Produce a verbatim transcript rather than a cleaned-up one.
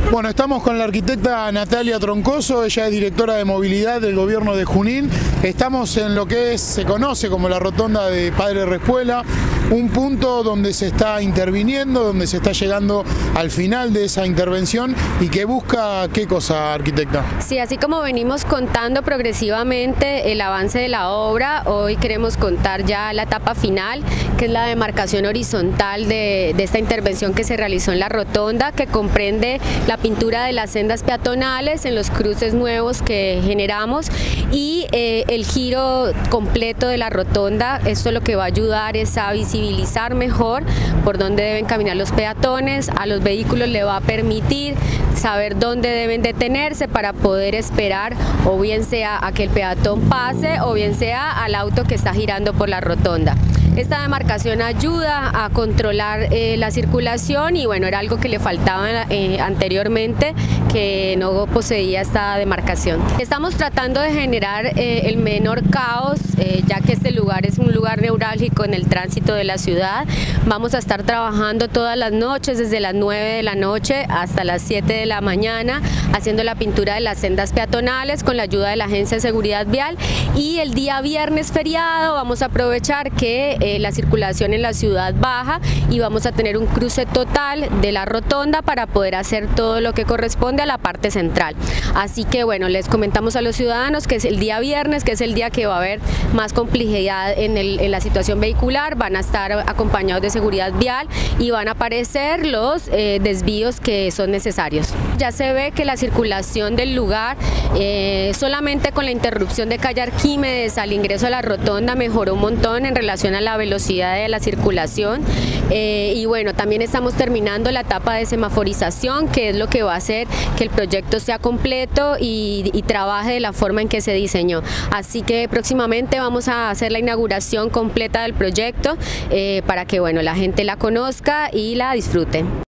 Bueno, estamos con la arquitecta Natalia Troncoso, ella es directora de movilidad del gobierno de Junín. Estamos en lo que es, se conoce como la rotonda de Padre Respuela, un punto donde se está interviniendo, donde se está llegando al final de esa intervención y que busca ¿qué cosa, arquitecta? Sí, así como venimos contando progresivamente el avance de la obra, hoy queremos contar ya la etapa final, que es la demarcación horizontal de, de esta intervención que se realizó en la rotonda, que comprende la pintura de las sendas peatonales en los cruces nuevos que generamos y eh, el giro completo de la rotonda. Esto lo que va a ayudar es a visibilizar mejor por dónde deben caminar los peatones, a los vehículos le va a permitir saber dónde deben detenerse para poder esperar o bien sea a que el peatón pase o bien sea al auto que está girando por la rotonda. Esta demarcación ayuda a controlar eh, la circulación y bueno, era algo que le faltaba eh, anteriormente, que no poseía esta demarcación. Estamos tratando de generar eh, el menor caos, eh, ya que este lugar es un lugar neurálgico en el tránsito de la ciudad. Vamos a estar trabajando todas las noches, desde las nueve de la noche hasta las siete de la mañana, haciendo la pintura de las sendas peatonales con la ayuda de la Agencia de Seguridad Vial, y el día viernes feriado vamos a aprovechar que eh, la circulación en la ciudad baja y vamos a tener un cruce total de la rotonda para poder hacer todo lo que corresponde a la parte central. Así que bueno, les comentamos a los ciudadanos que es el día viernes, que es el día que va a haber más complejidad en, el, en la situación vehicular, van a estar acompañados de seguridad vial y van a aparecer los eh, desvíos que son necesarios. Ya se ve que la circulación del lugar, eh, solamente con la interrupción de calle Arquímedes al ingreso a la rotonda, mejoró un montón en relación a la velocidad de la circulación. Eh, y bueno, también estamos terminando la etapa de semaforización, que es lo que va a hacer que el proyecto sea completo y, y trabaje de la forma en que se diseñó. Así que próximamente vamos a hacer la inauguración completa del proyecto eh, para que bueno, la gente la conozca y la disfrute.